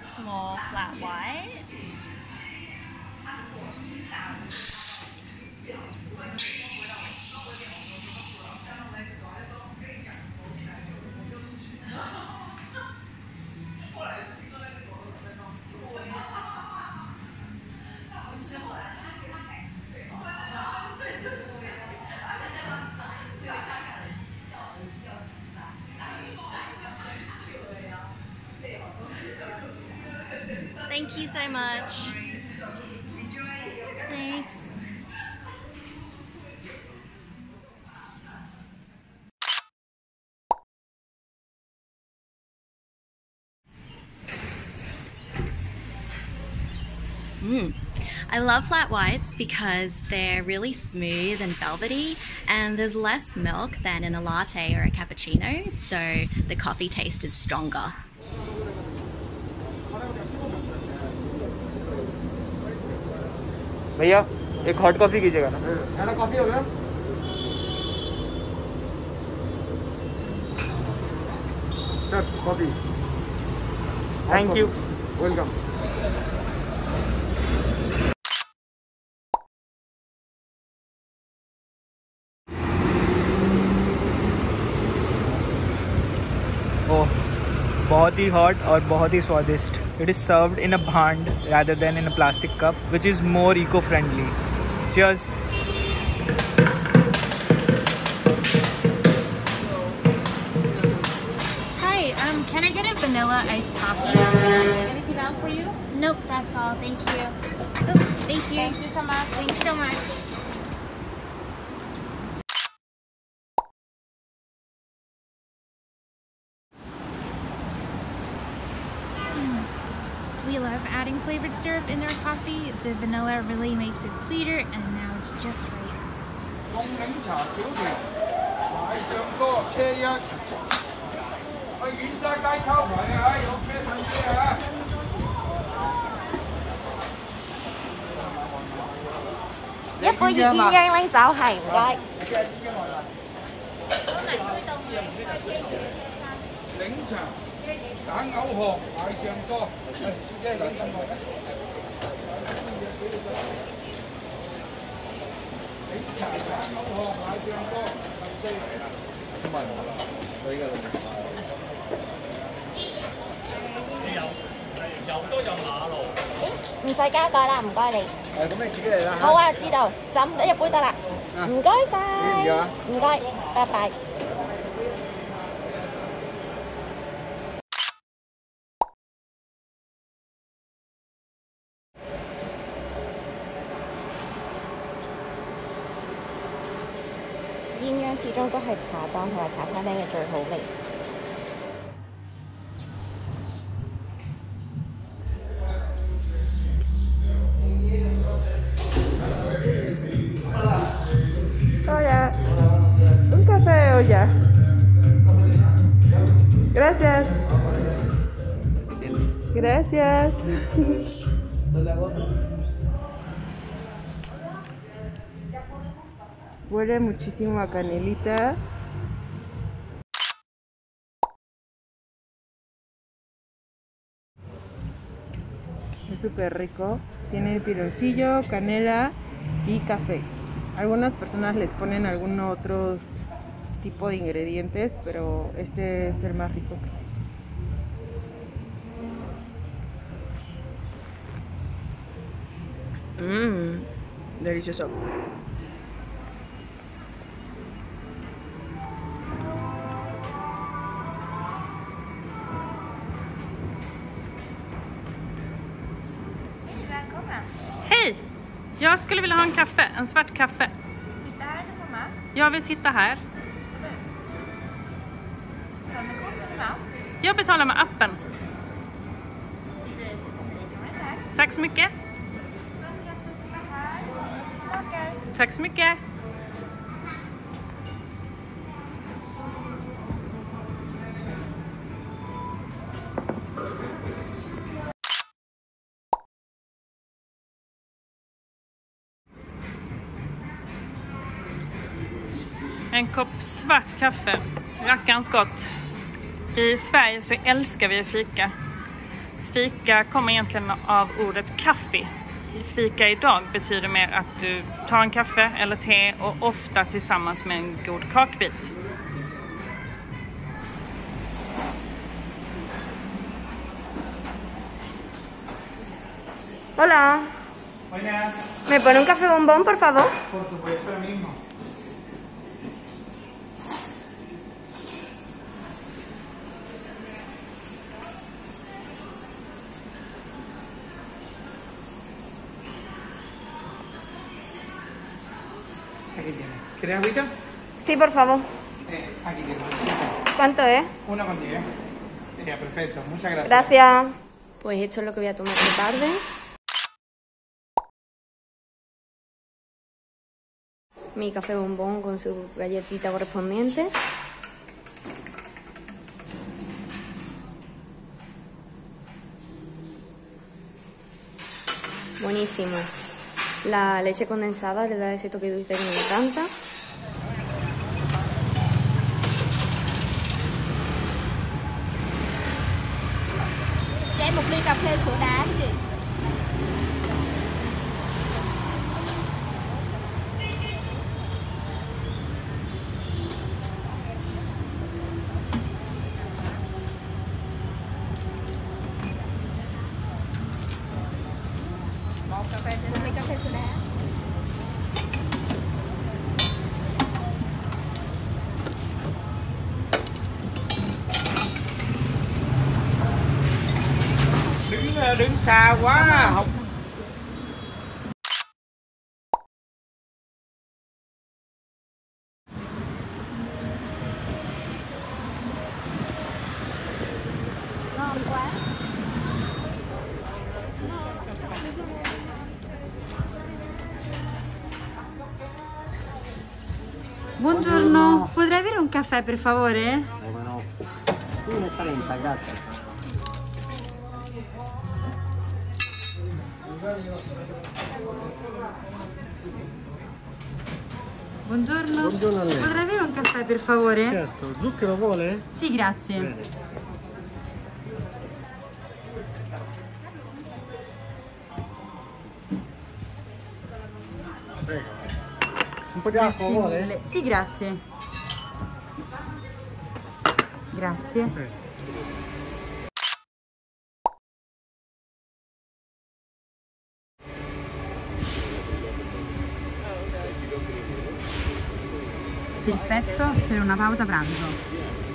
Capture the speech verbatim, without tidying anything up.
small flat white. Thank you so much. Thanks. Mm. I love flat whites because they're really smooth and velvety, and there's less milk than in a latte or a cappuccino, so the coffee taste is stronger. भैया एक hot coffee कीजिएगा ना। ऐसा coffee हो गया? Sir coffee. Thank you. Welcome. Oh, बहुत ही hot और बहुत ही स्वादिष्ट। It is served in a bhand rather than in a plastic cup, which is more eco-friendly. Cheers. Hi, um, can I get a vanilla iced coffee? Anything else for you? Nope, that's all. Thank you. Oh, thank you. Thank you so much. Thanks so much. We love adding flavored syrup in our coffee. The vanilla really makes it sweeter, and now it's just right. Dạ, có gì yên ngay quán chào hàng coi. Đá ngấu hồn, đại sườn co. Đây, chị lên trong rồi đấy. Đá ngấu hồn, đại sườn co. Cảm ơn. Đây là 唔使加蓋啦，唔該你。 誒，咁你自己嚟啦嚇。 好啊，知道。就咁一杯得啦。唔該晒。唔該，拜拜。鴛鴦始終都係茶檔同埋茶餐廳嘅最好味。 Oye, un café, oye. Gracias. Gracias. Huele muchísimo a canelita. Es súper rico. Tiene piloncillo, canela y café. Algunas personas les ponen algún otro tipo de ingredientes, pero este es el más rico. Mmm, delicioso. Hej! Jag skulle vilja ha en kaffe, en svart kaffe. Sitta här eller komma? Jag vill sitta här. Jag betalar med appen. Tack så mycket. Tack så mycket. En kopp svart kaffe. Rackarns gott. I Sverige så älskar vi fika. fika kommer egentligen av ordet kaffe. Fika idag betyder mer att du tar en kaffe eller te och ofta tillsammans med en god kakbit. Hola. Buenas. ¿Me pone un café bombón, por favor? Por supuesto, lo mismo. Aquí tiene. ¿Quieres agüita? Sí, por favor. Eh, aquí tienes. ¿Cuánto es? Uno con diez. Ya, perfecto. Muchas gracias. Gracias. Pues esto es lo que voy a tomar esta tarde. Mi café bombón con su galletita correspondiente. Buenísimo. La leche condensada le da ese toque dulce que me encanta. Cho em một ly cà phê sữa đá chị. Một cà phê, một ly cà phê sữa đá. Đứng đứng xa quá không. Ngon quá. Buongiorno, potrei avere un caffè per favore? Come no? uno e trenta, grazie. Buongiorno. Buongiorno a lei. Potrei avere un caffè per favore? Certo, zucchero vuole? Sì, grazie. Bene. Prego. Un po' di acqua Grazie vuole? mille. Sì, grazie. Grazie. Prego. Perfetto per una pausa pranzo.